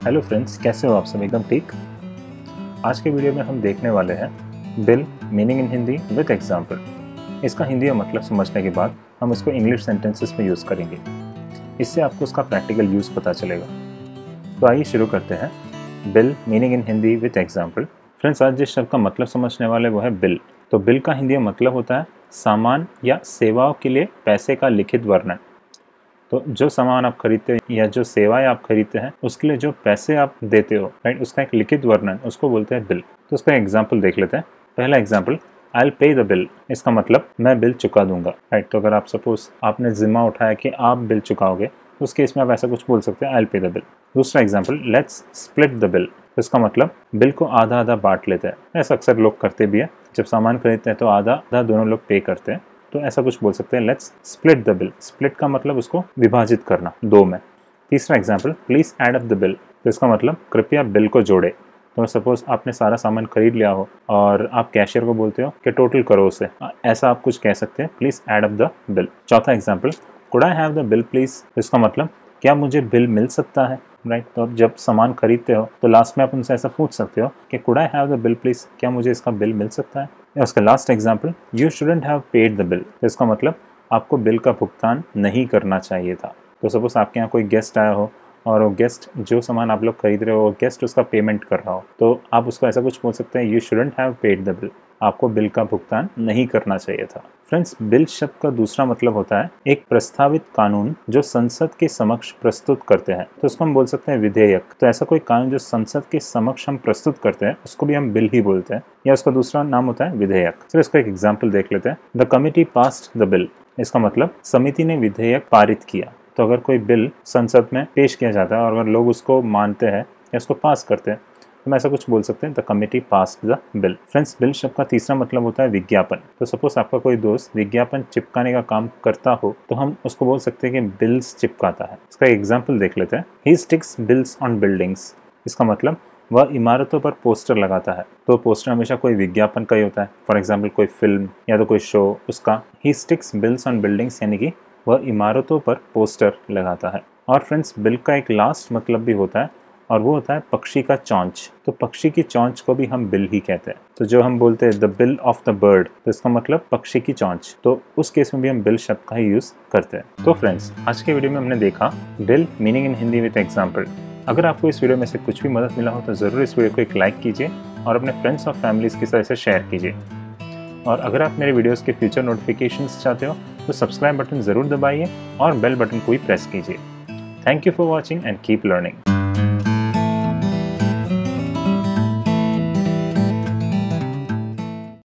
Hello friends, कैसे हो आप सब? एकदम ठीक। आज के वीडियो में हम देखने वाले हैं bill meaning in Hindi with example. इसका हिंदी का मतलब समझने के बाद हम इसको इंग्लिश सेंटेंसेस में यूज़ करेंगे। इससे आपको उसका प्रैक्टिकल यूज़ पता चलेगा। तो आइए शुरू करते हैं। Bill meaning in Hindi with example. Friends, आज जिस शब्द का मतलब समझने वाले वो है बिल। तो बिल का हिंदी का मतलब होता है सामान या सेवाओं के लिए पैसे का लिखित वर्णन। तो जो सामान आप खरीदते हो या जो सेवाएं आप खरीदते हैं उसके लिए जो पैसे आप देते हो, राइट, उसका एक लिखित वर्णन, उसको बोलते हैं बिल। तो उसका एग्जाम्पल देख लेते हैं। पहला example, I will pay the bill. इसका मतलब मैं बिल चुका दूंगा, राइट। तो अगर आप सपोज आपने जिम्मा उठाया कि आप बिल चुकाओगे तो उस केस में आप ऐसा कुछ बोल सकते हैं, I will pay the bill. दूसरा example, let's split the bill. इसका मतलब बिल को आधा आधा बांट लेते हैं। ऐसा अक्सर लोग करते भी है, जब सामान खरीदते हैं तो आधा आधा दोनों लोग पे करते हैं। तो ऐसा कुछ बोल सकते हैं, let's split the bill. Split का मतलब उसको विभाजित करना दो में। तीसरा example, please add up the bill. तो इसका मतलब कृपया बिल को जोड़े। तो सपोज आपने सारा सामान खरीद लिया हो और आप कैशियर को बोलते हो कि टोटल करो उसे, ऐसा आप कुछ कह सकते हैं, please add up the bill. चौथा example, could I have the bill please. इसका मतलब क्या मुझे बिल मिल सकता है, राइट। तो जब सामान खरीदते हो तो लास्ट में आप उनसे ऐसा पूछ सकते हो कि could I have the bill please, क्या मुझे इसका बिल मिल सकता है। या उसका last example, you shouldn't have paid the bill. तो इसका मतलब आपको बिल का भुगतान नहीं करना चाहिए था। तो सपोज आपके यहाँ कोई गेस्ट आया हो और वो गेस्ट जो सामान आप लोग खरीद रहे हो वो गेस्ट उसका पेमेंट कर रहा हो, तो आप उसको ऐसा कुछ बोल सकते हैं, you shouldn't have paid the bill. आपको बिल का भुगतान नहीं करना चाहिए था। फ्रेंड्स, बिल शब्द का दूसरा मतलब होता है एक प्रस्तावित कानून जो संसद के समक्ष प्रस्तुत करते हैं। तो उसको हम बोल सकते हैं विधेयक। तो ऐसा कोई कानून जो संसद के समक्ष हम प्रस्तुत करते हैं उसको भी हम बिल ही बोलते हैं, या उसका दूसरा नाम होता है विधेयक। तो इसका एक एग्जाम्पल देख लेते हैं। The committee passed the bill. इसका मतलब समिति ने विधेयक पारित किया। तो अगर कोई बिल संसद में पेश किया जाता है और अगर लोग उसको मानते हैं या उसको पास करते हैं तो हम ऐसा कुछ बोल सकते हैं, the committee passed the bill. Friends, bill शब्द का तीसरा मतलब होता है विज्ञापन। तो सपोज आपका कोई दोस्त विज्ञापन चिपकाने का काम करता हो तो हम उसको बोल सकते हैं कि बिल्स चिपकाता है। इसका एग्जाम्पल देख लेते हैं। He sticks bills on buildings. इसका मतलब वह इमारतों पर पोस्टर लगाता है। तो पोस्टर हमेशा कोई विज्ञापन का ही होता है। फॉर एग्जाम्पल कोई फिल्म या तो कोई शो, उसका he sticks bills on buildings यानी कि वह इमारतों पर पोस्टर लगाता है। और फ्रेंड्स, बिल का एक लास्ट मतलब भी होता है और वो होता है पक्षी का चोंच। तो पक्षी की चोंच को भी हम बिल ही कहते हैं। तो जो हम बोलते हैं the bill of the bird, तो इसका मतलब पक्षी की चोंच। तो उस केस में भी हम बिल शब्द का ही यूज करते हैं। तो फ्रेंड्स, आज के वीडियो में हमने देखा bill meaning in Hindi with example. अगर आपको इस वीडियो में से कुछ भी मदद मिला हो तो ज़रूर इस वीडियो को एक लाइक कीजिए और अपने फ्रेंड्स और फैमिलीज के साथ इसे शेयर कीजिए। और अगर आप मेरे वीडियोस के फ्यूचर नोटिफिकेशंस चाहते हो तो सब्सक्राइब बटन ज़रूर दबाइए और बेल बटन को भी प्रेस कीजिए। Thank you for watching and keep learning.